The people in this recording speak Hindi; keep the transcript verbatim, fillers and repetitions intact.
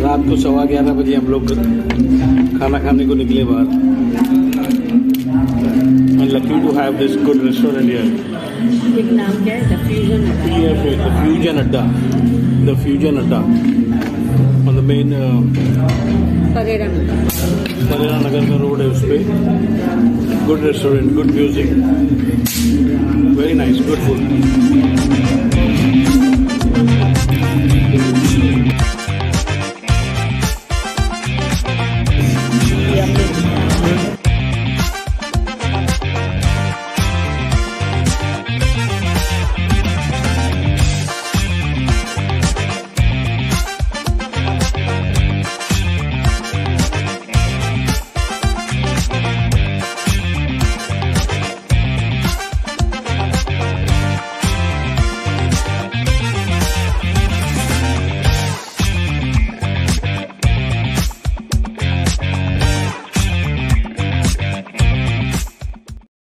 रात को सवा ग्यारह बजे हम लोग खाना खाने को निकले बाहर। I'm lucky to have this good restaurant here. एक नाम क्या है? The Fusion Adda. Yes, the Fusion Adda. The Fusion Adda. On the main Perera नगर परेरा नगर का रोड है उस पे। Good restaurant, good music, very nice, good food.